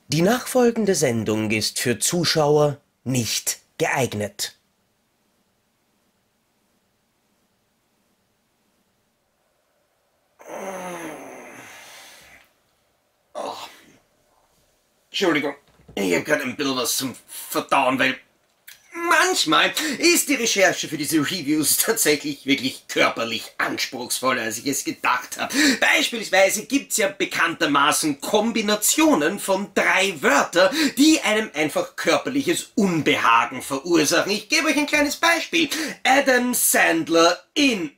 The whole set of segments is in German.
Die nachfolgende Sendung ist für Zuschauer nicht geeignet. Oh. Entschuldigung, ich habe gerade ein bisschen was zum Verdauen, weil manchmal ist die Recherche für diese Reviews tatsächlich wirklich körperlich anspruchsvoller, als ich es gedacht habe. Beispielsweise gibt's ja bekanntermaßen Kombinationen von 3 Wörtern, die einem einfach körperliches Unbehagen verursachen. Ich gebe euch ein kleines Beispiel. Adam Sandler in...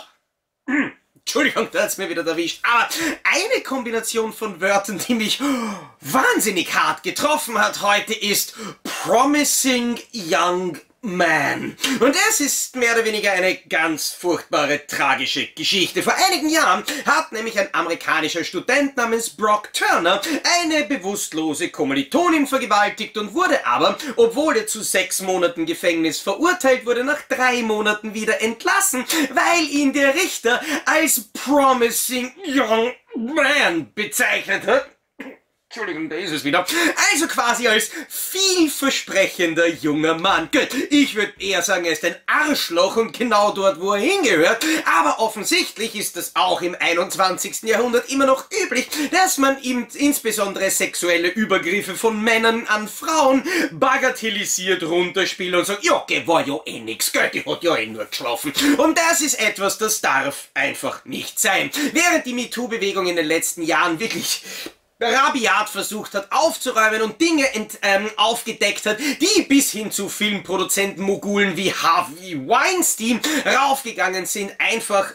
Entschuldigung, da hat's mir wieder erwischt. Aber eine Kombination von Wörtern, die mich wahnsinnig hart getroffen hat heute, ist Promising Young Man. Und es ist mehr oder weniger eine ganz furchtbare, tragische Geschichte. Vor einigen Jahren hat nämlich ein amerikanischer Student namens Brock Turner eine bewusstlose Kommilitonin vergewaltigt und wurde aber, obwohl er zu 6 Monaten Gefängnis verurteilt wurde, nach 3 Monaten wieder entlassen, weil ihn der Richter als Promising Young Man bezeichnet hat. Entschuldigung, da ist es wieder. Also quasi als vielversprechender junger Mann. Gut, ich würde eher sagen, er ist ein Arschloch und genau dort, wo er hingehört. Aber offensichtlich ist es auch im 21. Jahrhundert immer noch üblich, dass man ihm insbesondere sexuelle Übergriffe von Männern an Frauen bagatellisiert, runterspielt und sagt, ja, war ja eh nix, gell, die hat ja eh nur geschlafen. Und das ist etwas, das darf einfach nicht sein. Während die MeToo-Bewegung in den letzten Jahren wirklich rabiat versucht hat aufzuräumen und Dinge aufgedeckt hat, die bis hin zu Filmproduzenten-Mogulen wie Harvey Weinstein raufgegangen sind, einfach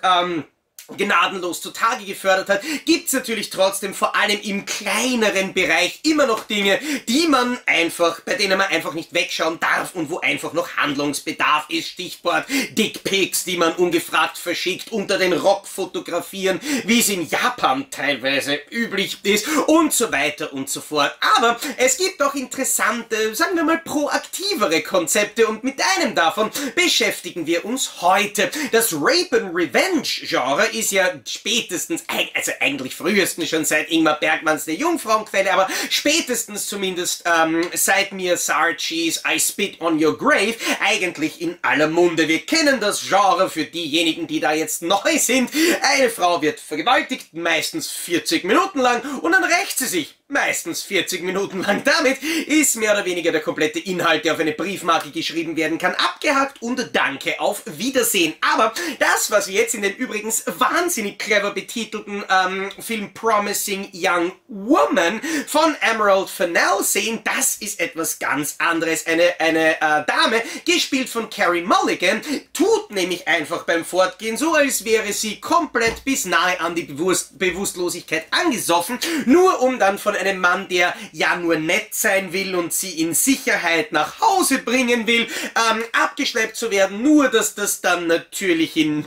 gnadenlos zutage gefördert hat, gibt's natürlich trotzdem vor allem im kleineren Bereich immer noch Dinge, die man einfach, bei denen man einfach nicht wegschauen darf und wo einfach noch Handlungsbedarf ist. Stichwort Dickpics, die man ungefragt verschickt, unter den Rock fotografieren, wie es in Japan teilweise üblich ist und so weiter und so fort. Aber es gibt auch interessante, sagen wir mal proaktivere Konzepte und mit einem davon beschäftigen wir uns heute. Das Rape and Revenge Genre ist ja spätestens, also eigentlich frühestens schon seit Ingmar Bergmanns Der Jungfrauenquelle, aber spätestens zumindest seit Mia Sarcees I Spit on Your Grave eigentlich in aller Munde. Wir kennen das Genre für diejenigen, die da jetzt neu sind. Eine Frau wird vergewaltigt, meistens 40 Minuten lang und dann rächt sie sich. Meistens 40 Minuten lang. Damit ist mehr oder weniger der komplette Inhalt, der auf eine Briefmarke geschrieben werden kann, abgehakt und danke, auf Wiedersehen. Aber das, was wir jetzt in den übrigens wahnsinnig clever betitelten Film Promising Young Woman von Emerald Fennell sehen, das ist etwas ganz anderes. Eine Dame, gespielt von Carey Mulligan, tut nämlich einfach beim Fortgehen so, als wäre sie komplett bis nahe an die Bewusstlosigkeit angesoffen, nur um dann von einem Mann, der ja nur nett sein will und sie in Sicherheit nach Hause bringen will, abgeschleppt zu werden, nur dass das dann natürlich in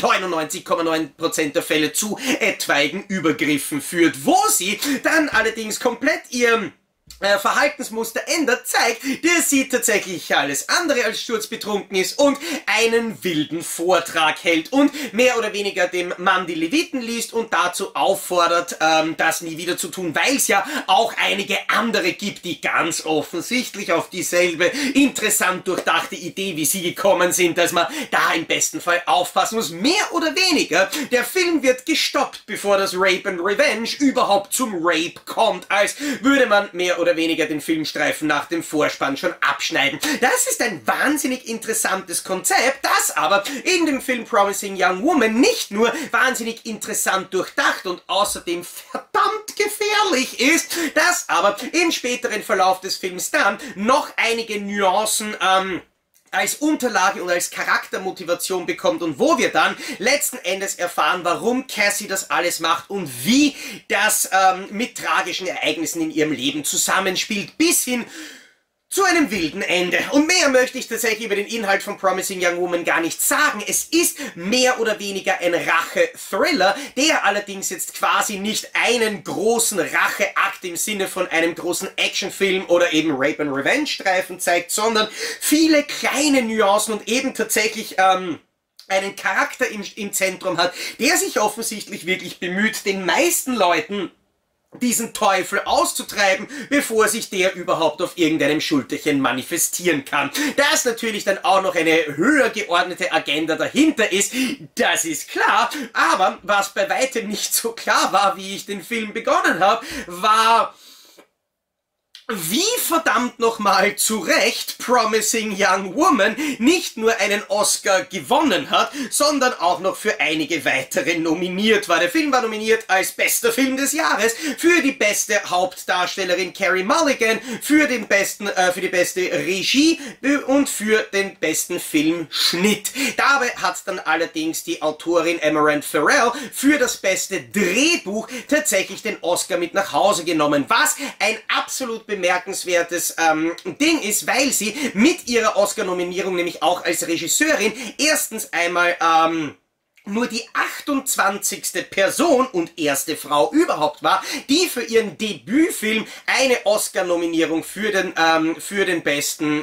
99,9% der Fälle zu etwaigen Übergriffen führt, wo sie dann allerdings komplett ihr Verhaltensmuster ändert, zeigt, dass sie tatsächlich alles andere als sturzbetrunken ist und einen wilden Vortrag hält und mehr oder weniger dem Mann die Leviten liest und dazu auffordert, das nie wieder zu tun, weil es ja auch einige andere gibt, die ganz offensichtlich auf dieselbe interessant durchdachte Idee wie sie gekommen sind, dass man da im besten Fall aufpassen muss. Mehr oder weniger, der Film wird gestoppt, bevor das Rape and Revenge überhaupt zum Rape kommt, als würde man mehr oder weniger den Filmstreifen nach dem Vorspann schon abschneiden. Das ist ein wahnsinnig interessantes Konzept, das aber in dem Film Promising Young Woman nicht nur wahnsinnig interessant durchdacht und außerdem verdammt gefährlich ist, das aber im späteren Verlauf des Films dann noch einige Nuancen als Unterlage und als Charaktermotivation bekommt und wo wir dann letzten Endes erfahren, warum Cassie das alles macht und wie das mit tragischen Ereignissen in ihrem Leben zusammenspielt, bis hin zu einem wilden Ende. Und mehr möchte ich tatsächlich über den Inhalt von Promising Young Woman gar nicht sagen. Es ist mehr oder weniger ein Rache-Thriller, der allerdings jetzt quasi nicht einen großen Racheakt im Sinne von einem großen Actionfilm oder eben Rape and Revenge Streifen zeigt, sondern viele kleine Nuancen und eben tatsächlich einen Charakter im Zentrum hat, der sich offensichtlich wirklich bemüht, den meisten Leuten diesen Teufel auszutreiben, bevor sich der überhaupt auf irgendeinem Schulterchen manifestieren kann. Dass natürlich dann auch noch eine höher geordnete Agenda dahinter ist, das ist klar, aber was bei weitem nicht so klar war, wie ich den Film begonnen habe, war, wie verdammt nochmal zu Recht Promising Young Woman nicht nur einen Oscar gewonnen hat, sondern auch noch für einige weitere nominiert war. Der Film war nominiert als bester Film des Jahres, für die beste Hauptdarstellerin Carey Mulligan, für die beste Regie und für den besten Filmschnitt. Dabei hat dann allerdings die Autorin Amaranth Farrell für das beste Drehbuch tatsächlich den Oscar mit nach Hause genommen, was ein absolut bemerkenswertes Ding ist, weil sie mit ihrer Oscar-Nominierung nämlich auch als Regisseurin erstens einmal nur die 28. Person und erste Frau überhaupt war, die für ihren Debütfilm eine Oscar-Nominierung für die beste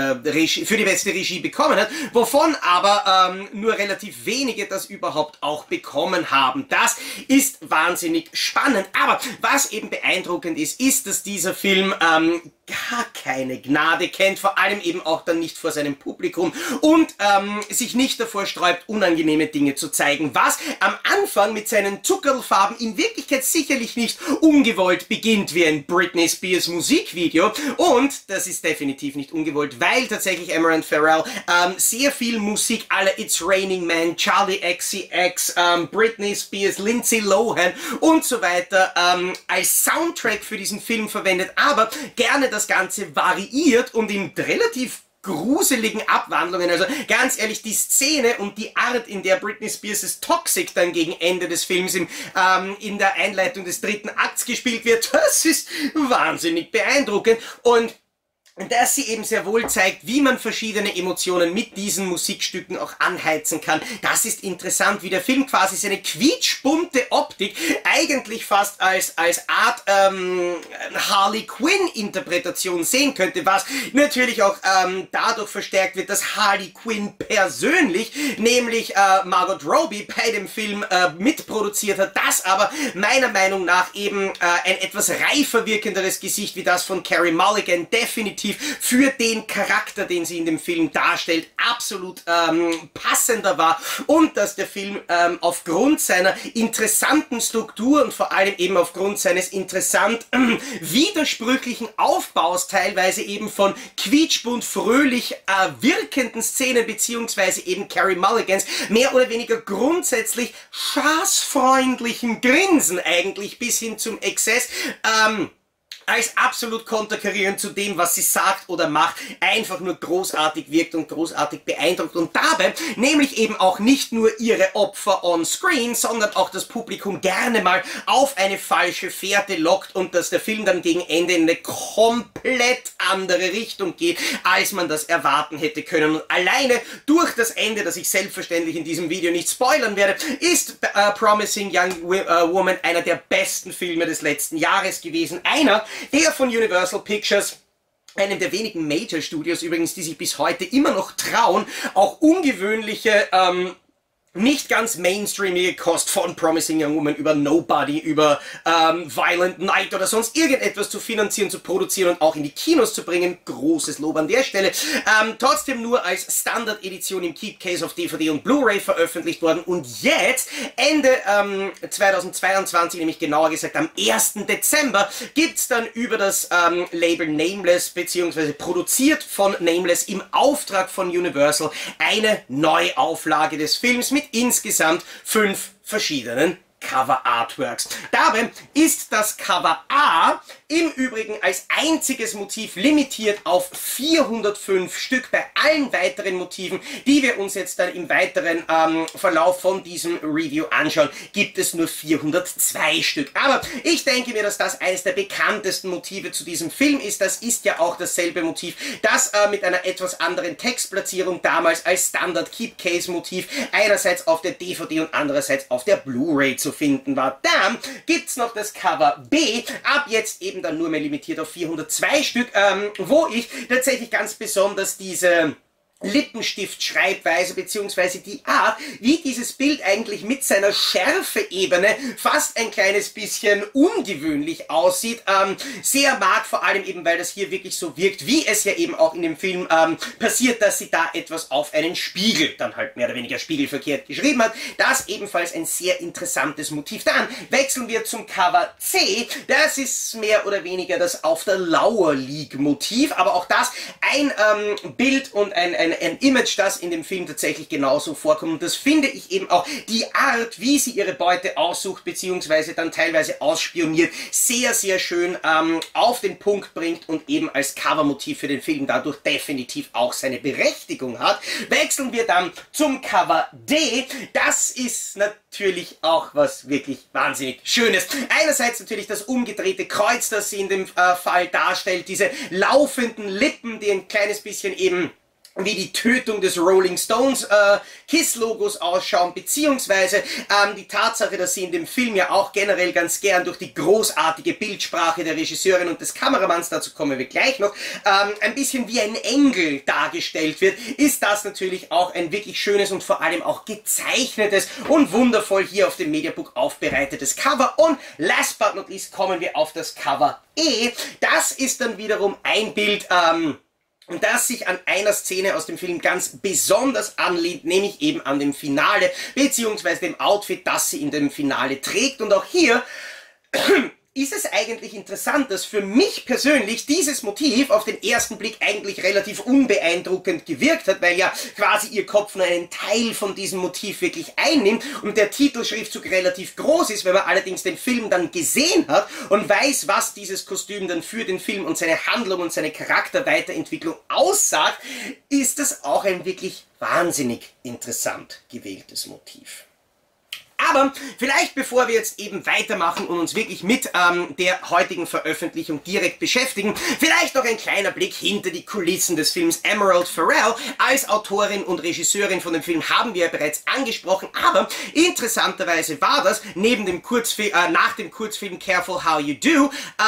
Regie bekommen hat, wovon aber nur relativ wenige das überhaupt auch bekommen haben. Das ist wahnsinnig spannend, aber was eben beeindruckend ist, ist, dass dieser Film gar keine Gnade kennt, vor allem eben auch dann nicht vor seinem Publikum und sich nicht davor sträubt, unangenehme Dinge zu zeigen, was am Anfang mit seinen Zuckerlfarben in Wirklichkeit sicherlich nicht ungewollt beginnt wie ein Britney Spears Musikvideo, und das ist definitiv nicht ungewollt, weil tatsächlich Amaranth Farrell sehr viel Musik à la It's Raining Man, Charlie XCX, Britney Spears, Lindsay Lohan und so weiter als Soundtrack für diesen Film verwendet, aber gerne das Ganze variiert und in relativ gruseligen Abwandlungen. Also ganz ehrlich, die Szene und die Art, in der Britney Spears' Toxic dann gegen Ende des Films in der Einleitung des dritten Akts gespielt wird, das ist wahnsinnig beeindruckend. Und dass sie eben sehr wohl zeigt, wie man verschiedene Emotionen mit diesen Musikstücken auch anheizen kann. Das ist interessant, wie der Film quasi seine quietschbunte Optik eigentlich fast als Art Harley Quinn Interpretation sehen könnte, was natürlich auch dadurch verstärkt wird, dass Harley Quinn persönlich, nämlich Margot Robbie, bei dem Film mitproduziert hat, das aber meiner Meinung nach eben ein etwas reifer wirkenderes Gesicht wie das von Carey Mulligan definitiv für den Charakter, den sie in dem Film darstellt, absolut passender war, und dass der Film aufgrund seiner interessanten Struktur und vor allem eben aufgrund seines interessant widersprüchlichen Aufbaus, teilweise eben von quietschbunt fröhlich wirkenden Szenen, beziehungsweise eben Carey Mulligans mehr oder weniger grundsätzlich spaßfreundlichen Grinsen eigentlich bis hin zum Exzess, als absolut konterkarierend zu dem, was sie sagt oder macht, einfach nur großartig wirkt und großartig beeindruckt und dabei nämlich eben auch nicht nur ihre Opfer on screen, sondern auch das Publikum gerne mal auf eine falsche Fährte lockt und dass der Film dann gegen Ende in eine komplett andere Richtung geht, als man das erwarten hätte können. Und alleine durch das Ende, das ich selbstverständlich in diesem Video nicht spoilern werde, ist Promising Young Woman einer der besten Filme des letzten Jahres gewesen. Einer, der von Universal Pictures, einem der wenigen Major Studios übrigens, die sich bis heute immer noch trauen, auch ungewöhnliche, nicht ganz mainstreamige Kost von Promising Young Woman über Nobody, über Violent Night oder sonst irgendetwas zu finanzieren, zu produzieren und auch in die Kinos zu bringen. Großes Lob an der Stelle. Trotzdem nur als Standard-Edition im Keep Case auf DVD und Blu-ray veröffentlicht worden, und jetzt, Ende 2022, nämlich genauer gesagt am 1. Dezember, gibt's dann über das Label Nameless, beziehungsweise produziert von Nameless im Auftrag von Universal, eine Neuauflage des Films mit insgesamt 5 verschiedenen Cover Artworks. Dabei ist das Cover A im Übrigen als einziges Motiv limitiert auf 405 Stück. Bei allen weiteren Motiven, die wir uns jetzt dann im weiteren Verlauf von diesem Review anschauen, gibt es nur 402 Stück. Aber ich denke mir, dass das eines der bekanntesten Motive zu diesem Film ist. Das ist ja auch dasselbe Motiv, das mit einer etwas anderen Textplatzierung damals als Standard Keep Case Motiv einerseits auf der DVD und andererseits auf der Blu-ray zu finden war. Dann gibt's noch das Cover B, ab jetzt eben dann nur mehr limitiert auf 402 Stück, wo ich tatsächlich ganz besonders diese Lippenstift-Schreibweise beziehungsweise die Art, wie dieses Bild eigentlich mit seiner Schärfe-Ebene fast ein kleines bisschen ungewöhnlich aussieht, sehr mag, vor allem eben, weil das hier wirklich so wirkt, wie es ja eben auch in dem Film passiert, dass sie da etwas auf einen Spiegel, dann halt mehr oder weniger spiegelverkehrt geschrieben hat. Das ebenfalls ein sehr interessantes Motiv. Dann wechseln wir zum Cover C. Das ist mehr oder weniger das Auf der Lauer League Motiv, aber auch das ein Bild und ein Image, das in dem Film tatsächlich genauso vorkommt. Und das finde ich eben auch die Art, wie sie ihre Beute aussucht, beziehungsweise dann teilweise ausspioniert, sehr, sehr schön auf den Punkt bringt und eben als Covermotiv für den Film dadurch definitiv auch seine Berechtigung hat. Wechseln wir dann zum Cover D. Das ist natürlich auch was wirklich wahnsinnig Schönes. Einerseits natürlich das umgedrehte Kreuz, das sie in dem Fall darstellt, diese laufenden Lippen, die ein kleines bisschen eben wie die Tötung des Rolling Stones KISS-Logos ausschauen, beziehungsweise die Tatsache, dass sie in dem Film ja auch generell ganz gern durch die großartige Bildsprache der Regisseurin und des Kameramanns, dazu kommen wir gleich noch, ein bisschen wie ein Engel dargestellt wird, ist das natürlich auch ein wirklich schönes und vor allem auch gezeichnetes und wundervoll hier auf dem Mediabook aufbereitetes Cover. Und last but not least kommen wir auf das Cover E. Das ist dann wiederum ein Bild, und das sich an einer Szene aus dem Film ganz besonders anlehnt, nämlich eben an dem Finale, beziehungsweise dem Outfit, das sie in dem Finale trägt. Und auch hier ist es eigentlich interessant, dass für mich persönlich dieses Motiv auf den ersten Blick eigentlich relativ unbeeindruckend gewirkt hat, weil ja quasi ihr Kopf nur einen Teil von diesem Motiv wirklich einnimmt und der Titelschriftzug relativ groß ist. Wenn man allerdings den Film dann gesehen hat und weiß, was dieses Kostüm dann für den Film und seine Handlung und seine Charakterweiterentwicklung aussagt, ist das auch ein wirklich wahnsinnig interessant gewähltes Motiv. Aber vielleicht bevor wir jetzt eben weitermachen und uns wirklich mit der heutigen Veröffentlichung direkt beschäftigen, vielleicht noch ein kleiner Blick hinter die Kulissen des Films. Emerald Fennell als Autorin und Regisseurin von dem Film haben wir ja bereits angesprochen, aber interessanterweise war das neben dem nach dem Kurzfilm Careful How You Do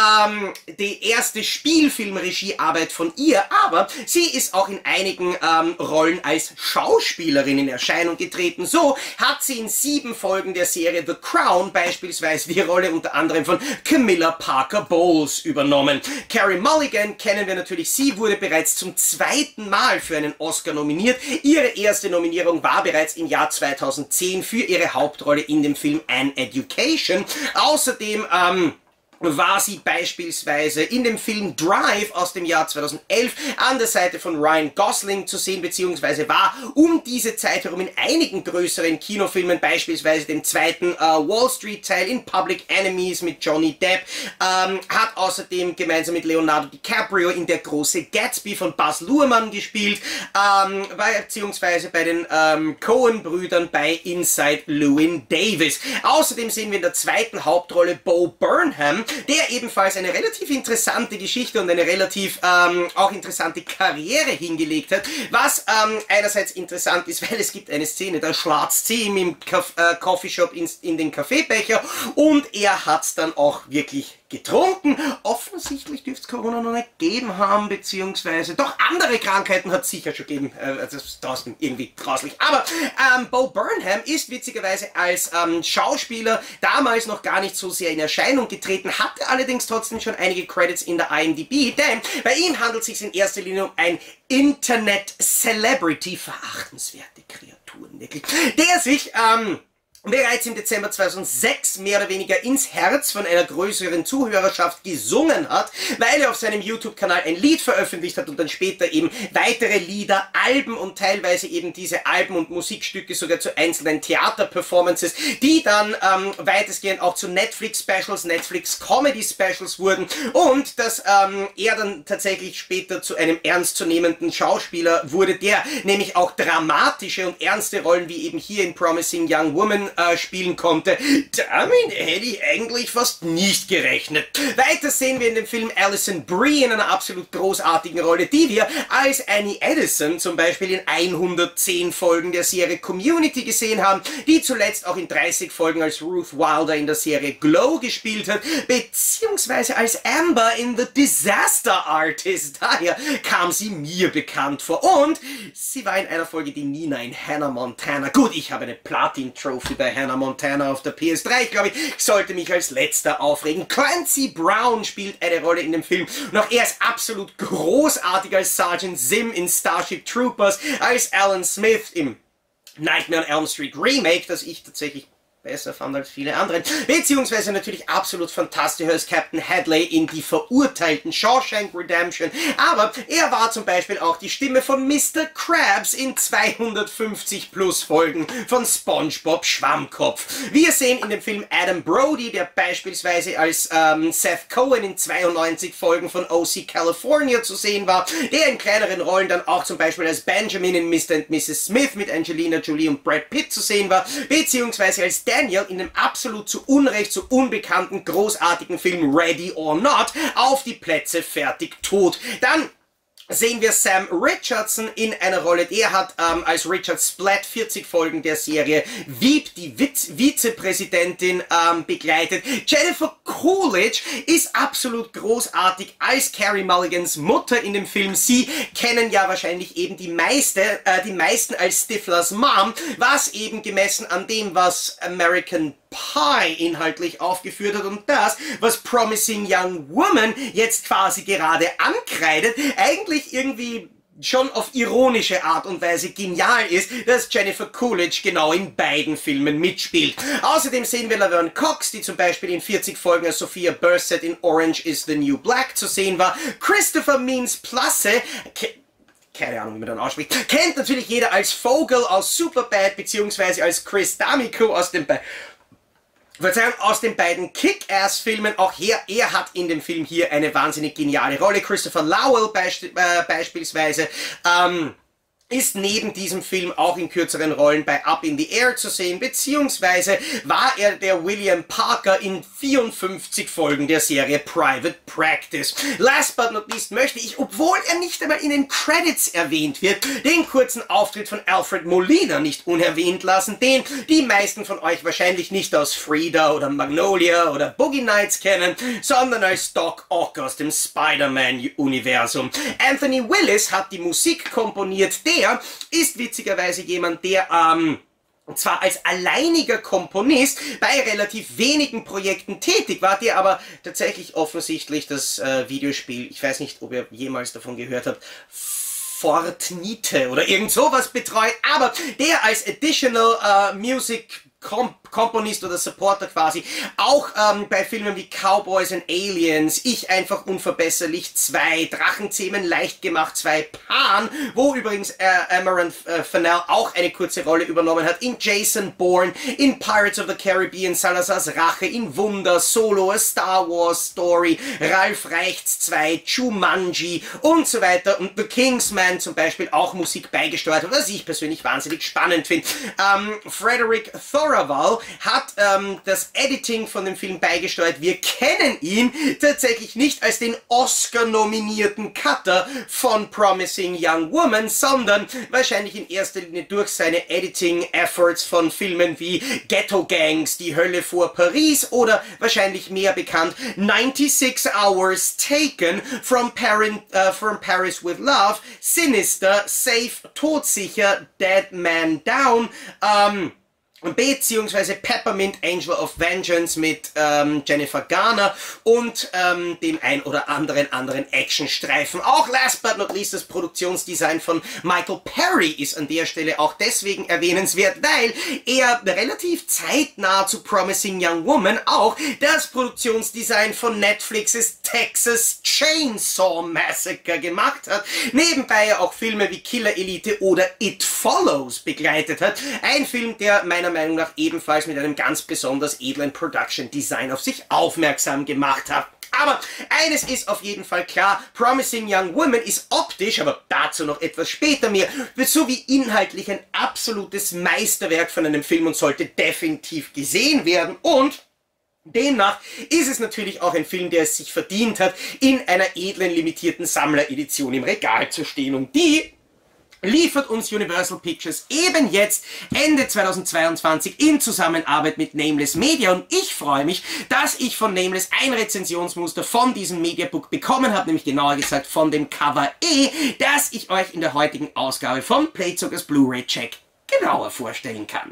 die erste Spielfilmregiearbeit von ihr, aber sie ist auch in einigen Rollen als Schauspielerin in Erscheinung getreten. So hat sie in 7 Folgen der Serie The Crown beispielsweise die Rolle unter anderem von Camilla Parker Bowles übernommen. Carey Mulligan kennen wir natürlich, sie wurde bereits zum 2. Mal für einen Oscar nominiert. Ihre erste Nominierung war bereits im Jahr 2010 für ihre Hauptrolle in dem Film An Education. Außerdem war sie beispielsweise in dem Film Drive aus dem Jahr 2011 an der Seite von Ryan Gosling zu sehen, beziehungsweise war um diese Zeit herum in einigen größeren Kinofilmen, beispielsweise dem zweiten Wall Street Teil, in Public Enemies mit Johnny Depp, hat außerdem gemeinsam mit Leonardo DiCaprio in Der große Gatsby von Baz Luhrmann gespielt, beziehungsweise bei den Coen-Brüdern bei Inside Llewyn Davis. Außerdem sehen wir in der zweiten Hauptrolle Bo Burnham, der ebenfalls eine relativ interessante Geschichte und eine relativ auch interessante Karriere hingelegt hat, was einerseits interessant ist, weil es gibt eine Szene, da schlatzt sie ihm im Coffeeshop in den Kaffeebecher und er hat es dann auch wirklich getrunken. Offensichtlich dürfte es Corona noch nicht gegeben haben, beziehungsweise doch andere Krankheiten hat es sicher schon gegeben. Das ist draußen irgendwie grauslich. Aber Bo Burnham ist witzigerweise als Schauspieler damals noch gar nicht so sehr in Erscheinung getreten, hatte allerdings trotzdem schon einige Credits in der IMDb, denn bei ihm handelt es sich in erster Linie um ein Internet-Celebrity, verachtenswerte Kreaturen wirklich, der sich bereits im Dezember 2006 mehr oder weniger ins Herz von einer größeren Zuhörerschaft gesungen hat, weil er auf seinem YouTube-Kanal ein Lied veröffentlicht hat und dann später eben weitere Lieder, Alben und teilweise eben diese Alben und Musikstücke sogar zu einzelnen Theaterperformances, die dann weitestgehend auch zu Netflix-Specials, Netflix-Comedy-Specials wurden und dass er dann tatsächlich später zu einem ernstzunehmenden Schauspieler wurde, der nämlich auch dramatische und ernste Rollen wie eben hier in Promising Young Woman spielen konnte. Damit hätte ich eigentlich fast nicht gerechnet. Weiter sehen wir in dem Film Alison Brie in einer absolut großartigen Rolle, die wir als Annie Edison zum Beispiel in 110 Folgen der Serie Community gesehen haben, die zuletzt auch in 30 Folgen als Ruth Wilder in der Serie Glow gespielt hat, beziehungsweise als Amber in The Disaster Artist. Daher kam sie mir bekannt vor. Und sie war in einer Folge die Nina in Hannah Montana. Gut, ich habe eine Platin-Trophy bei Hannah Montana auf der PS3. Ich glaube, ich sollte mich als letzter aufregen. Clancy Brown spielt eine Rolle in dem Film. Und auch er ist absolut großartig als Sergeant Zim in Starship Troopers, als Alan Smith im Nightmare on Elm Street Remake, das ich tatsächlich besser fand als viele anderen, beziehungsweise natürlich absolut fantastisch als Captain Hadley in Die Verurteilten, Shawshank Redemption, aber er war zum Beispiel auch die Stimme von Mr. Krabs in 250 plus Folgen von SpongeBob Schwammkopf. Wir sehen in dem Film Adam Brody, der beispielsweise als Seth Cohen in 92 Folgen von OC California zu sehen war, der in kleineren Rollen dann auch zum Beispiel als Benjamin in Mr. and Mrs. Smith mit Angelina Jolie und Brad Pitt zu sehen war, beziehungsweise als Daniel in dem absolut zu Unrecht so unbekannten, großartigen Film Ready or Not auf die Plätze fertig tot. Dann sehen wir Sam Richardson in einer Rolle, der hat als Richard Splatt 40 Folgen der Serie Veep, die Vizepräsidentin, begleitet. Jennifer Coolidge ist absolut großartig als Carey Mulligans Mutter in dem Film. Sie kennen ja wahrscheinlich eben die meisten als Stiflers Mom, was eben gemessen an dem, was American Pie inhaltlich aufgeführt hat und das, was Promising Young Woman jetzt quasi gerade ankreidet, eigentlich irgendwie schon auf ironische Art und Weise genial ist, dass Jennifer Coolidge genau in beiden Filmen mitspielt. Außerdem sehen wir Laverne Cox, die zum Beispiel in 40 Folgen als Sophia Bursett in Orange is the New Black zu sehen war. Christopher Means-Plasse, keine Ahnung, wie man dann ausspricht, kennt natürlich jeder als Vogel aus Superbad, beziehungsweise als Chris D'Amico aus den beiden Kick-Ass-Filmen. Auch er hat in dem Film hier eine wahnsinnig geniale Rolle. Christopher Lowell beispielsweise ist neben diesem Film auch in kürzeren Rollen bei Up in the Air zu sehen, beziehungsweise war er der William Parker in 54 Folgen der Serie Private Practice. Last but not least möchte ich, obwohl er nicht einmal in den Credits erwähnt wird, den kurzen Auftritt von Alfred Molina nicht unerwähnt lassen, den die meisten von euch wahrscheinlich nicht aus Frida oder Magnolia oder Boogie Nights kennen, sondern als Doc Ock aus dem Spider-Man-Universum. Anthony Willis hat die Musik komponiert. Der ist witzigerweise jemand, der zwar als alleiniger Komponist bei relativ wenigen Projekten tätig war, der aber tatsächlich offensichtlich das Videospiel, ich weiß nicht, ob ihr jemals davon gehört habt, Fortnite oder irgend sowas betreut, aber der als Additional Music Komponist oder Supporter quasi, auch bei Filmen wie Cowboys and Aliens, Ich einfach unverbesserlich 2, Drachenzähmen leicht gemacht 2, Pan, wo übrigens Amaranth Fennell auch eine kurze Rolle übernommen hat, in Jason Bourne, in Pirates of the Caribbean, Salazar's Rache, in Wunder, Solo, A Star Wars Story, Ralph Reichts 2, Jumanji und so weiter, und The Kingsman zum Beispiel auch Musik beigesteuert hat, was ich persönlich wahnsinnig spannend finde. Frederick Thoraval hat das Editing von dem Film beigesteuert. Wir kennen ihn tatsächlich nicht als den Oscar-nominierten Cutter von Promising Young Woman, sondern wahrscheinlich in erster Linie durch seine Editing-Efforts von Filmen wie Ghetto Gangs, Die Hölle vor Paris oder wahrscheinlich mehr bekannt 96 Hours Taken, From Paris with Love, Sinister, Safe, Todsicher, Dead Man Down, beziehungsweise Peppermint Angel of Vengeance mit Jennifer Garner und dem ein oder anderen Actionstreifen. Auch last but not least das Produktionsdesign von Michael Perry ist an der Stelle auch deswegen erwähnenswert, weil er relativ zeitnah zu Promising Young Woman auch das Produktionsdesign von Netflixes Texas Chainsaw Massacre gemacht hat, nebenbei auch Filme wie Killer Elite oder It Follows begleitet hat. Ein Film, der meiner Meinung nach ebenfalls mit einem ganz besonders edlen Production Design auf sich aufmerksam gemacht hat. Aber eines ist auf jeden Fall klar, Promising Young Woman ist optisch, aber dazu noch etwas später mehr, sowie inhaltlich ein absolutes Meisterwerk von einem Film und sollte definitiv gesehen werden. Und demnach ist es natürlich auch ein Film, der es sich verdient hat, in einer edlen, limitierten Sammleredition im Regal zu stehen. Und die liefert uns Universal Pictures eben jetzt Ende 2022 in Zusammenarbeit mit Nameless Media, und ich freue mich, dass ich von Nameless ein Rezensionsmuster von diesem Mediabook bekommen habe, nämlich genauer gesagt von dem Cover E, das ich euch in der heutigen Ausgabe vom Playzuckers Blu-ray Check genauer vorstellen kann.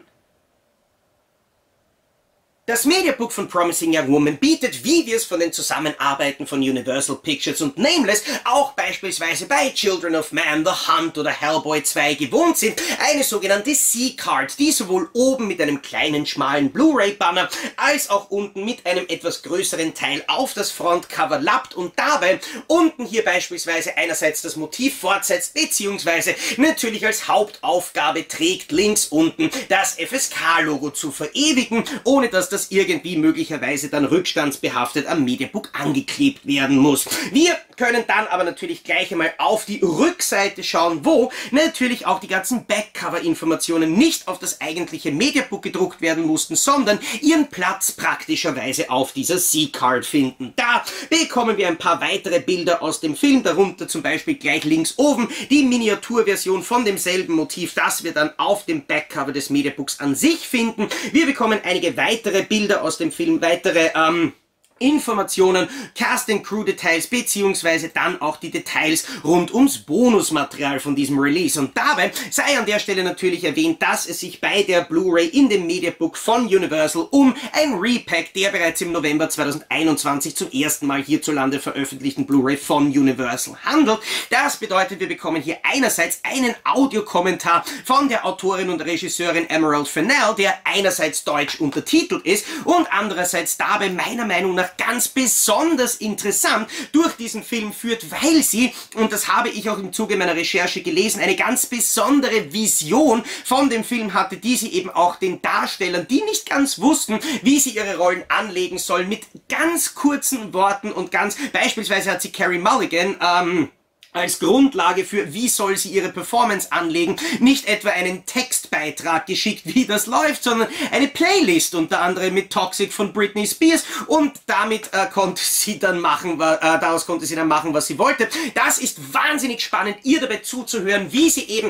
Das Mediabook von Promising Young Woman bietet, wie wir es von den Zusammenarbeiten von Universal Pictures und Nameless auch beispielsweise bei Children of Man, The Hunt oder Hellboy 2 gewohnt sind, eine sogenannte C-Card, die sowohl oben mit einem kleinen schmalen Blu-ray-Banner als auch unten mit einem etwas größeren Teil auf das Frontcover lappt und dabei unten hier beispielsweise einerseits das Motiv fortsetzt, beziehungsweise natürlich als Hauptaufgabe trägt, links unten das FSK-Logo zu verewigen, ohne dass das irgendwie möglicherweise dann rückstandsbehaftet am Mediabook angeklebt werden muss. Wir können dann aber natürlich gleich einmal auf die Rückseite schauen, wo natürlich auch die ganzen Backcover-Informationen nicht auf das eigentliche Mediabook gedruckt werden mussten, sondern ihren Platz praktischerweise auf dieser C-Card finden. Da bekommen wir ein paar weitere Bilder aus dem Film, darunter zum Beispiel gleich links oben die Miniaturversion von demselben Motiv, das wir dann auf dem Backcover des Mediabooks an sich finden. Wir bekommen einige weitere Bilder aus dem Film, weitere Informationen, Cast-and-Crew-Details, beziehungsweise dann auch die Details rund ums Bonusmaterial von diesem Release. Und dabei sei an der Stelle natürlich erwähnt, dass es sich bei der Blu-ray in dem Mediabook von Universal um ein Repack der bereits im November 2021 zum ersten Mal hierzulande veröffentlichten Blu-ray von Universal handelt. Das bedeutet, wir bekommen hier einerseits einen Audiokommentar von der Autorin und Regisseurin Emerald Fennell, der einerseits deutsch untertitelt ist und andererseits dabei meiner Meinung nach ganz besonders interessant durch diesen Film führt, weil sie, und das habe ich auch im Zuge meiner Recherche gelesen, eine ganz besondere Vision von dem Film hatte, die sie eben auch den Darstellern, die nicht ganz wussten, wie sie ihre Rollen anlegen sollen, mit ganz kurzen Worten und beispielsweise hat sie Carey Mulligan, als Grundlage für, wie soll sie ihre Performance anlegen, nicht etwa einen Textbeitrag geschickt, wie das läuft, sondern eine Playlist, unter anderem mit Toxic von Britney Spears, und damit konnte sie dann machen, daraus konnte sie dann machen, was sie wollte. Das ist wahnsinnig spannend, ihr dabei zuzuhören, wie sie eben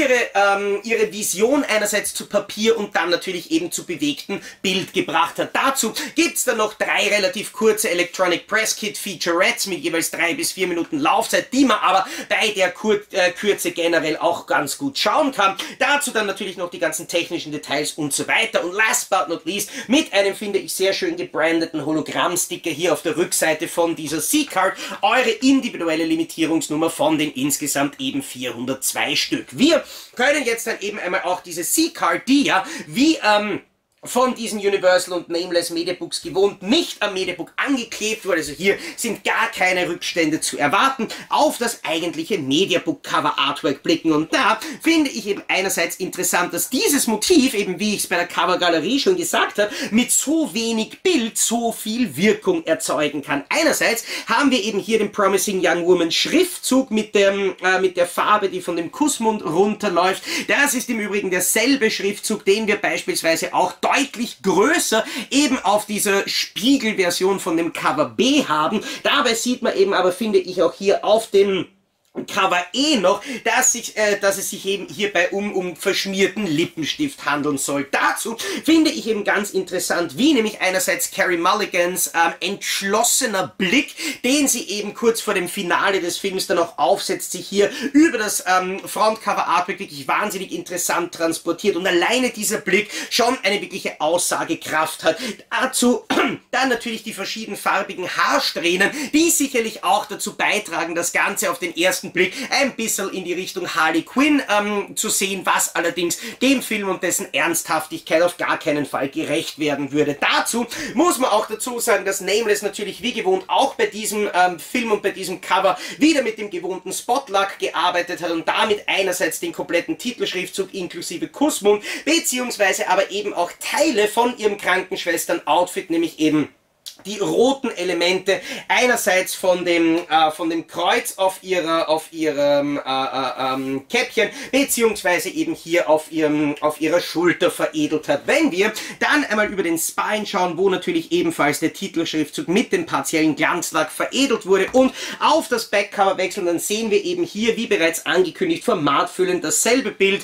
ihre Vision einerseits zu Papier und dann natürlich eben zu bewegtem Bild gebracht hat. Dazu gibt's dann noch 3 relativ kurze Electronic Press Kit Featurettes mit jeweils 3 bis 4 Minuten Laufzeit, die man aber bei der Kürze generell auch ganz gut schauen kann. Dazu dann natürlich noch die ganzen technischen Details und so weiter. Und last but not least mit einem, finde ich, sehr schön gebrandeten Hologrammsticker hier auf der Rückseite von dieser C-Card, eure individuelle Limitierungsnummer von den insgesamt eben 402 Stück. Wir können jetzt dann eben einmal auch diese C-Card, die ja wie von diesen Universal und Nameless Mediabooks gewohnt, nicht am Mediabook angeklebt wurde, also hier sind gar keine Rückstände zu erwarten, auf das eigentliche Mediabook-Cover-Artwork blicken. Und da finde ich eben einerseits interessant, dass dieses Motiv, eben wie ich es bei der Covergalerie schon gesagt habe, mit so wenig Bild so viel Wirkung erzeugen kann. Einerseits haben wir eben hier den Promising Young Woman Schriftzug mit der Farbe, die von dem Kussmund runterläuft. Das ist im Übrigen derselbe Schriftzug, den wir beispielsweise auch deutlich größer eben auf dieser Spiegelversion von dem Cover B haben. Dabei sieht man eben aber, finde ich, auch hier auf dem Cover E noch, dass es sich eben hierbei um verschmierten Lippenstift handeln soll. Dazu finde ich eben ganz interessant, wie nämlich einerseits Carey Mulligans entschlossener Blick, den sie eben kurz vor dem Finale des Films dann auch aufsetzt, sich hier über das Frontcover-Artwork wirklich wahnsinnig interessant transportiert und alleine dieser Blick schon eine wirkliche Aussagekraft hat. Dazu dann natürlich die verschiedenfarbigen Haarsträhnen, die sicherlich auch dazu beitragen, das Ganze auf den ersten Blick ein bisschen in die Richtung Harley Quinn zu sehen, was allerdings dem Film und dessen Ernsthaftigkeit auf gar keinen Fall gerecht werden würde. Dazu muss man auch dazu sagen, dass Nameless natürlich wie gewohnt auch bei diesem Film und bei diesem Cover wieder mit dem gewohnten Spotlock gearbeitet hat und damit einerseits den kompletten Titelschriftzug inklusive Kussmund, beziehungsweise aber eben auch Teile von ihrem Krankenschwestern-Outfit, nämlich eben die roten Elemente einerseits von dem Kreuz auf ihrem Käppchen beziehungsweise eben hier auf ihrer Schulter veredelt hat. Wenn wir dann einmal über den Spine schauen, wo natürlich ebenfalls der Titelschriftzug mit dem partiellen Glanzlack veredelt wurde und auf das Backcover wechseln, dann sehen wir eben hier, wie bereits angekündigt, formatfüllend dasselbe Bild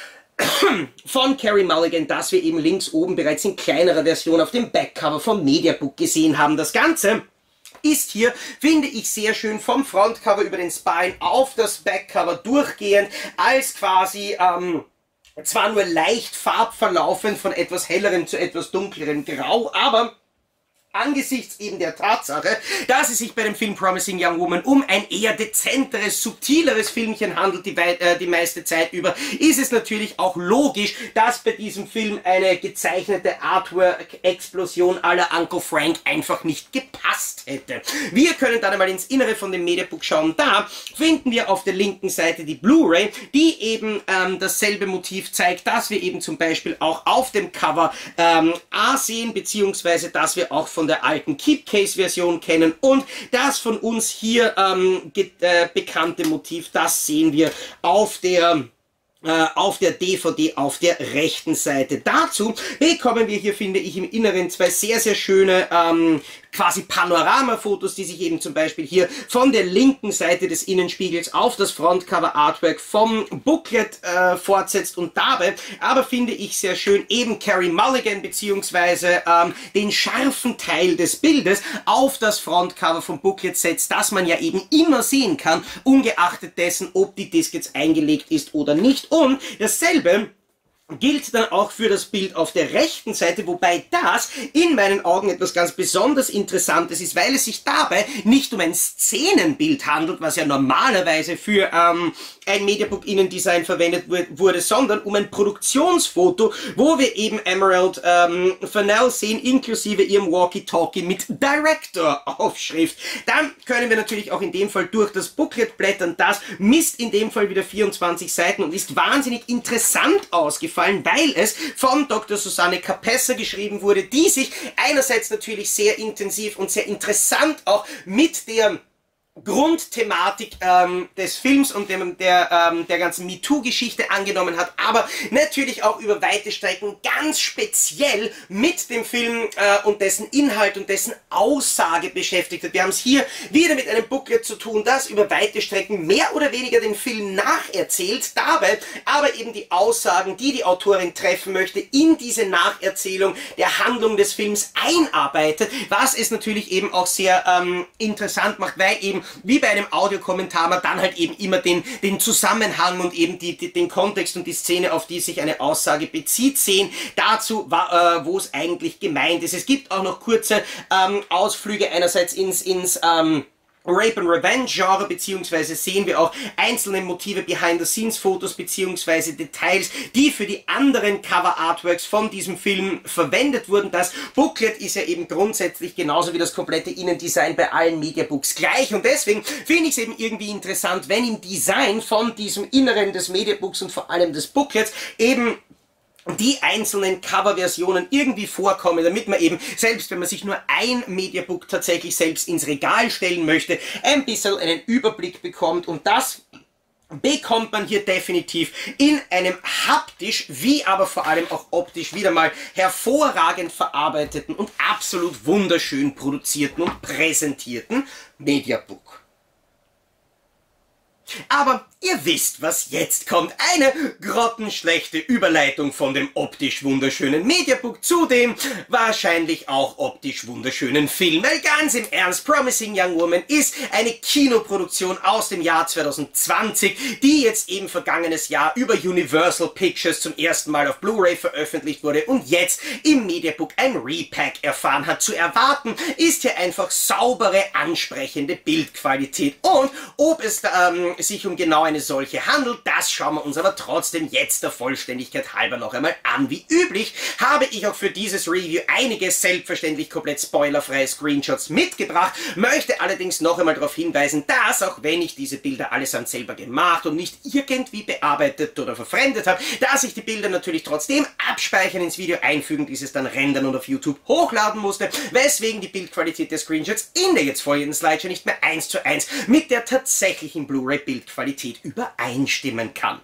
von Carey Mulligan, das wir eben links oben bereits in kleinerer Version auf dem Backcover vom Mediabook gesehen haben. Das Ganze ist hier, finde ich, sehr schön vom Frontcover über den Spine auf das Backcover durchgehend als quasi zwar nur leicht farbverlaufend von etwas hellerem zu etwas dunklerem Grau, aber angesichts eben der Tatsache, dass es sich bei dem Film Promising Young Woman um ein eher dezenteres, subtileres Filmchen handelt die meiste Zeit über, ist es natürlich auch logisch, dass bei diesem Film eine gezeichnete Artwork-Explosion à la Uncle Frank einfach nicht gepasst hätte. Wir können dann einmal ins Innere von dem Mediabook schauen. Da finden wir auf der linken Seite die Blu-ray, die eben dasselbe Motiv zeigt, das wir eben zum Beispiel auch auf dem Cover A sehen, beziehungsweise dass wir auch von der alten Keepcase-Version kennen, und das von uns hier bekannte Motiv, das sehen wir auf der DVD auf der rechten Seite. Dazu bekommen wir hier, finde ich, im Inneren zwei sehr, sehr schöne quasi Panoramafotos, die sich eben zum Beispiel hier von der linken Seite des Innenspiegels auf das Frontcover-Artwork vom Booklet fortsetzt und dabei aber, finde ich, sehr schön eben Carey Mulligan beziehungsweise den scharfen Teil des Bildes auf das Frontcover vom Booklet setzt, das man ja eben immer sehen kann, ungeachtet dessen, ob die Disk jetzt eingelegt ist oder nicht. Und dasselbe gilt dann auch für das Bild auf der rechten Seite, wobei das in meinen Augen etwas ganz besonders Interessantes ist, weil es sich dabei nicht um ein Szenenbild handelt, was ja normalerweise für ein Mediabook Innendesign verwendet wurde, sondern um ein Produktionsfoto, wo wir eben Emerald Fennell sehen, inklusive ihrem Walkie-Talkie mit Director-Aufschrift. Dann können wir natürlich auch in dem Fall durch das Booklet blättern. Das misst in dem Fall wieder 24 Seiten und ist wahnsinnig interessant ausgefallen, weil es von Dr. Susanne Capessa geschrieben wurde, die sich einerseits natürlich sehr intensiv und sehr interessant auch mit der Grundthematik des Films und der ganzen MeToo-Geschichte angenommen hat, aber natürlich auch über weite Strecken ganz speziell mit dem Film und dessen Inhalt und dessen Aussage beschäftigt hat. Wir haben es hier wieder mit einem Booklet zu tun, das über weite Strecken mehr oder weniger den Film nacherzählt, dabei aber eben die Aussagen, die die Autorin treffen möchte, in diese Nacherzählung der Handlung des Films einarbeitet, was es natürlich eben auch sehr interessant macht, weil eben wie bei einem Audiokommentar man dann halt eben immer den Zusammenhang und eben den Kontext und die Szene, auf die sich eine Aussage bezieht, sehen. Dazu, wo es eigentlich gemeint ist. Es gibt auch noch kurze Ausflüge einerseits ins Rape and Revenge Genre, beziehungsweise sehen wir auch einzelne Motive, Behind-the-Scenes-Fotos, beziehungsweise Details, die für die anderen Cover-Artworks von diesem Film verwendet wurden. Das Booklet ist ja eben grundsätzlich genauso wie das komplette Innendesign bei allen Mediabooks gleich und deswegen finde ich es eben irgendwie interessant, wenn im Design von diesem Inneren des Mediabooks und vor allem des Booklets eben die einzelnen Coverversionen irgendwie vorkommen, damit man eben, selbst wenn man sich nur ein Mediabook tatsächlich selbst ins Regal stellen möchte, ein bisschen einen Überblick bekommt und das bekommt man hier definitiv in einem haptisch, wie aber vor allem auch optisch wieder mal hervorragend verarbeiteten und absolut wunderschön produzierten und präsentierten Mediabook. Aber ihr wisst, was jetzt kommt. Eine grottenschlechte Überleitung von dem optisch wunderschönen Mediabook zu dem wahrscheinlich auch optisch wunderschönen Film. Weil ganz im Ernst, Promising Young Woman ist eine Kinoproduktion aus dem Jahr 2020, die jetzt eben vergangenes Jahr über Universal Pictures zum ersten Mal auf Blu-ray veröffentlicht wurde und jetzt im Mediabook ein Repack erfahren hat. Zu erwarten ist hier einfach saubere, ansprechende Bildqualität. Und ob es sich um genau eine solche handelt. Das schauen wir uns aber trotzdem jetzt der Vollständigkeit halber noch einmal an. Wie üblich habe ich auch für dieses Review einige selbstverständlich komplett spoilerfreie Screenshots mitgebracht, möchte allerdings noch einmal darauf hinweisen, dass, auch wenn ich diese Bilder allesamt selber gemacht und nicht irgendwie bearbeitet oder verfremdet habe, dass ich die Bilder natürlich trotzdem abspeichern, ins Video einfügen, dieses dann rendern und auf YouTube hochladen musste, weswegen die Bildqualität der Screenshots in der jetzt folgenden Slideshow nicht mehr 1:1 mit der tatsächlichen Blu-ray-Bildqualität übereinstimmen kann.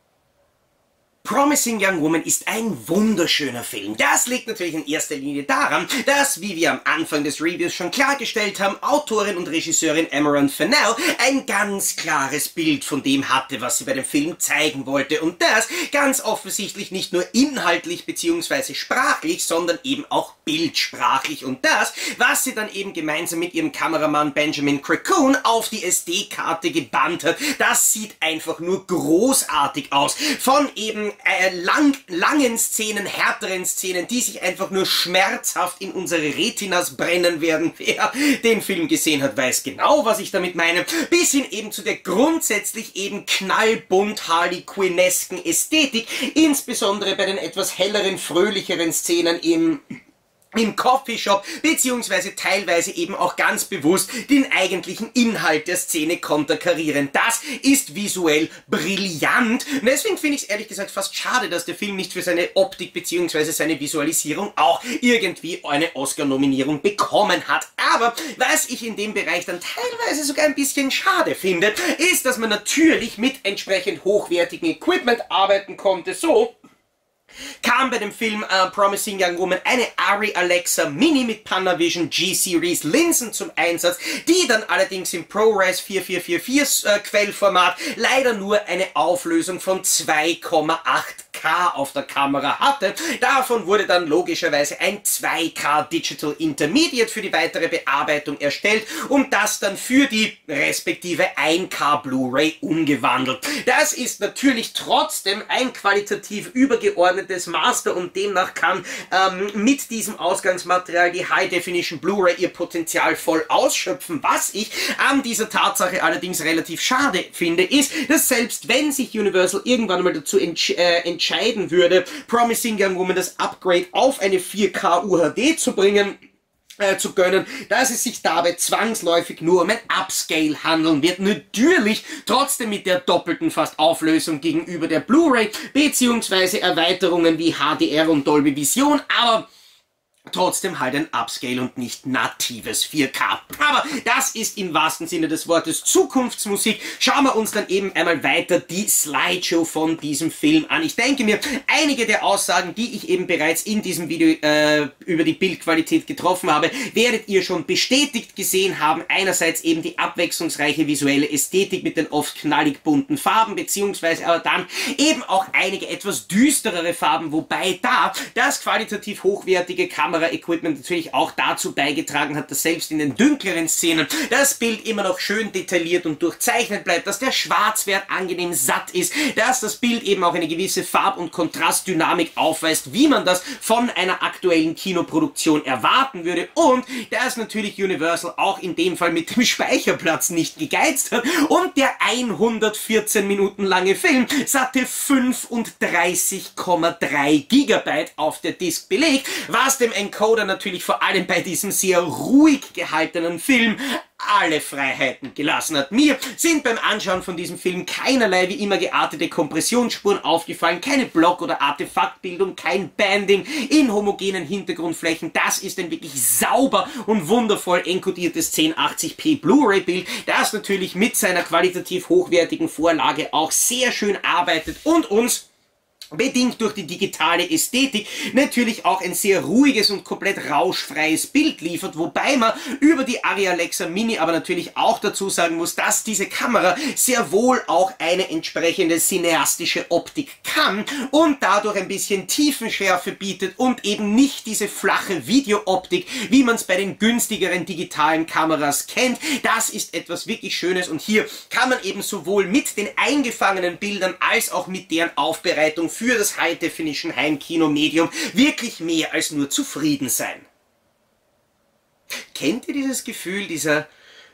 Promising Young Woman ist ein wunderschöner Film. Das liegt natürlich in erster Linie daran, dass, wie wir am Anfang des Reviews schon klargestellt haben, Autorin und Regisseurin Emerald Fennell ein ganz klares Bild von dem hatte, was sie bei dem Film zeigen wollte. Und das ganz offensichtlich nicht nur inhaltlich bzw. sprachlich, sondern eben auch bildsprachlich. Und das, was sie dann eben gemeinsam mit ihrem Kameramann Benjamin Cracoon auf die SD-Karte gebannt hat, das sieht einfach nur großartig aus. Von eben langen Szenen, härteren Szenen, die sich einfach nur schmerzhaft in unsere Retinas brennen werden. Wer den Film gesehen hat, weiß genau, was ich damit meine. Bis hin eben zu der grundsätzlich eben knallbunt Harley Quinnesken Ästhetik, insbesondere bei den etwas helleren, fröhlicheren Szenen im Coffeeshop, beziehungsweise teilweise eben auch ganz bewusst den eigentlichen Inhalt der Szene konterkarieren. Das ist visuell brillant. Und deswegen finde ich es ehrlich gesagt fast schade, dass der Film nicht für seine Optik beziehungsweise seine Visualisierung auch irgendwie eine Oscar-Nominierung bekommen hat. Aber was ich in dem Bereich dann teilweise sogar ein bisschen schade finde, ist, dass man natürlich mit entsprechend hochwertigem Equipment arbeiten konnte. So kam bei dem Film Promising Young Woman eine Arri Alexa Mini mit Panavision G-Series Linsen zum Einsatz, die dann allerdings im ProRes 4444 Quellformat leider nur eine Auflösung von 2,8K auf der Kamera hatte. Davon wurde dann logischerweise ein 2K Digital Intermediate für die weitere Bearbeitung erstellt und das dann für die respektive 1K Blu-ray umgewandelt. Das ist natürlich trotzdem ein qualitativ übergeordnetes Master und demnach kann mit diesem Ausgangsmaterial die High Definition Blu-ray ihr Potenzial voll ausschöpfen. Was ich an dieser Tatsache allerdings relativ schade finde, ist, dass selbst wenn sich Universal irgendwann mal dazu entscheiden würde, Promising Young Woman das Upgrade auf eine 4K UHD zu bringen, zu gönnen, dass es sich dabei zwangsläufig nur um ein Upscale handeln wird. Natürlich trotzdem mit der doppelten fast Auflösung gegenüber der Blu-ray, beziehungsweise Erweiterungen wie HDR und Dolby Vision, aber trotzdem halt ein Upscale und nicht natives 4K. Aber das ist im wahrsten Sinne des Wortes Zukunftsmusik. Schauen wir uns dann eben einmal weiter die Slideshow von diesem Film an. Ich denke mir, einige der Aussagen, die ich eben bereits in diesem Video über die Bildqualität getroffen habe, werdet ihr schon bestätigt gesehen haben. Einerseits eben die abwechslungsreiche visuelle Ästhetik mit den oft knallig bunten Farben, beziehungsweise aber dann eben auch einige etwas düsterere Farben, wobei da das qualitativ hochwertige Kamera-Equipment natürlich auch dazu beigetragen hat, dass selbst in den dunkleren Szenen das Bild immer noch schön detailliert und durchzeichnet bleibt, dass der Schwarzwert angenehm satt ist, dass das Bild eben auch eine gewisse Farb- und Kontrastdynamik aufweist, wie man das von einer aktuellen Kinoproduktion erwarten würde und dass natürlich Universal auch in dem Fall mit dem Speicherplatz nicht gegeizt hat und der 114 Minuten lange Film satte 35,3 Gigabyte auf der Disk belegt, was dem Encoder natürlich vor allem bei diesem sehr ruhig gehaltenen Film alle Freiheiten gelassen hat. Mir sind beim Anschauen von diesem Film keinerlei wie immer geartete Kompressionsspuren aufgefallen, keine Block- oder Artefaktbildung, kein Banding in homogenen Hintergrundflächen. Das ist ein wirklich sauber und wundervoll enkodiertes 1080p Blu-ray-Bild, das natürlich mit seiner qualitativ hochwertigen Vorlage auch sehr schön arbeitet und uns bedingt durch die digitale Ästhetik natürlich auch ein sehr ruhiges und komplett rauschfreies Bild liefert, wobei man über die Arri Alexa Mini aber natürlich auch dazu sagen muss, dass diese Kamera sehr wohl auch eine entsprechende cineastische Optik kann und dadurch ein bisschen Tiefenschärfe bietet und eben nicht diese flache Videooptik, wie man es bei den günstigeren digitalen Kameras kennt. Das ist etwas wirklich Schönes und hier kann man eben sowohl mit den eingefangenen Bildern als auch mit deren Aufbereitung für das High-Definition Heimkino-Medium wirklich mehr als nur zufrieden sein. Kennt ihr dieses Gefühl dieser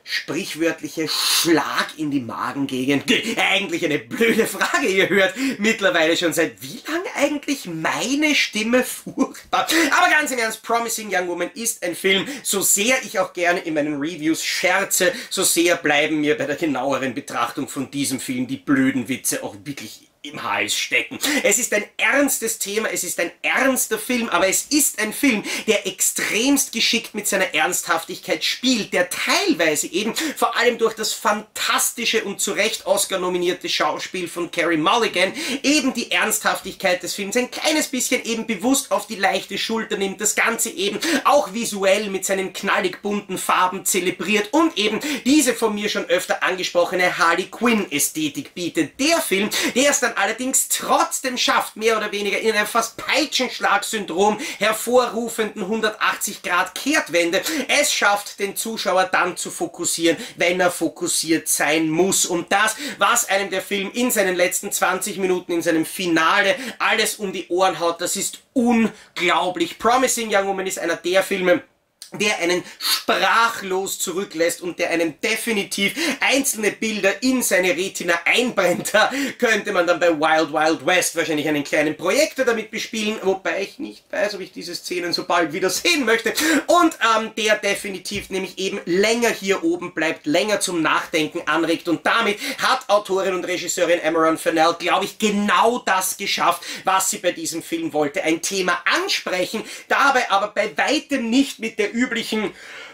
sprichwörtliche Schlag in die Magengegend. Eigentlich eine blöde Frage, ihr hört mittlerweile schon seit wie lange eigentlich meine Stimme furchtbar. Aber ganz im Ernst, Promising Young Woman ist ein Film, so sehr ich auch gerne in meinen Reviews scherze, so sehr bleiben mir bei der genaueren Betrachtung von diesem Film die blöden Witze auch wirklich im Hals stecken. Es ist ein ernstes Thema, es ist ein ernster Film, aber es ist ein Film, der extremst geschickt mit seiner Ernsthaftigkeit spielt, der teilweise eben, vor allem durch das fantastische und zu Recht Oscar-nominierte Schauspiel von Carey Mulligan, eben die Ernsthaftigkeit des Films ein kleines bisschen eben bewusst auf die leichte Schulter nimmt, das Ganze eben auch visuell mit seinen knallig bunten Farben zelebriert und eben diese von mir schon öfter angesprochene Harley Quinn-Ästhetik bietet. Der Film, der es dann allerdings trotzdem schafft, mehr oder weniger in einem fast Peitschenschlag-Syndrom hervorrufenden 180-Grad-Kehrtwende, es schafft, den Zuschauer dann zu fokussieren, wenn er fokussiert sein muss. Und das, was einem der Film in seinen letzten 20 Minuten, in seinem Finale, alles um die Ohren haut, das ist unglaublich. Promising Young Woman ist einer der Filme, der einen sprachlos zurücklässt und der einem definitiv einzelne Bilder in seine Retina einbrennt. Da könnte man dann bei Wild Wild West wahrscheinlich einen kleinen Projektor damit bespielen, wobei ich nicht weiß, ob ich diese Szenen so bald wieder sehen möchte. Und der definitiv nämlich eben länger hier oben bleibt, länger zum Nachdenken anregt. Und damit hat Autorin und Regisseurin Emerald Fennell, glaube ich, genau das geschafft, was sie bei diesem Film wollte. Ein Thema ansprechen, dabei aber bei weitem nicht mit der üblichen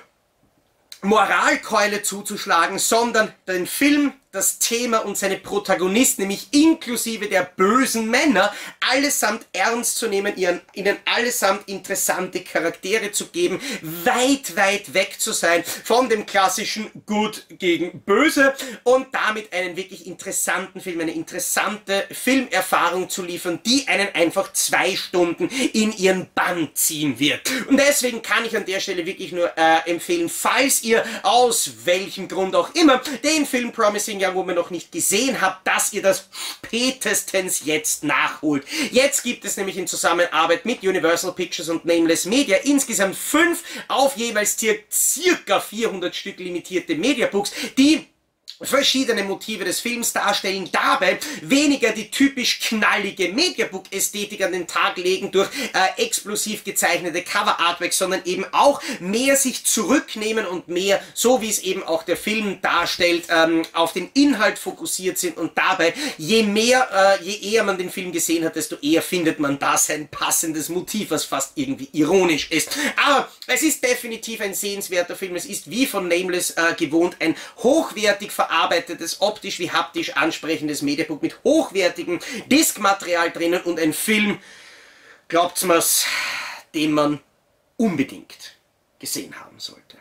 Moralkeule zuzuschlagen, sondern den Film, das Thema und seine Protagonisten, nämlich inklusive der bösen Männer, allesamt ernst zu nehmen, ihnen allesamt interessante Charaktere zu geben, weit, weit weg zu sein von dem klassischen Gut gegen Böse und damit einen wirklich interessanten Film, eine interessante Filmerfahrung zu liefern, die einen einfach 2 Stunden in ihren Bann ziehen wird. Und deswegen kann ich an der Stelle wirklich nur empfehlen, falls ihr aus welchem Grund auch immer den Film Promising Young Woman noch nicht gesehen habt, dass ihr das spätestens jetzt nachholt. Jetzt gibt es nämlich in Zusammenarbeit mit Universal Pictures und Nameless Media insgesamt 5 auf jeweils circa 400 Stück limitierte Mediabooks, die verschiedene Motive des Films darstellen, dabei weniger die typisch knallige Mediabook-Ästhetik an den Tag legen durch explosiv gezeichnete Cover-Artworks, sondern eben auch mehr sich zurücknehmen und mehr, so wie es eben auch der Film darstellt, auf den Inhalt fokussiert sind und dabei, je eher man den Film gesehen hat, desto eher findet man da sein passendes Motiv, was fast irgendwie ironisch ist. Aber es ist definitiv ein sehenswerter Film, es ist wie von Nameless gewohnt ein hochwertig verarbeitetes, optisch wie haptisch ansprechendes Mediabook mit hochwertigem Diskmaterial drinnen und ein Film, glaubt's mir's, den man unbedingt gesehen haben sollte.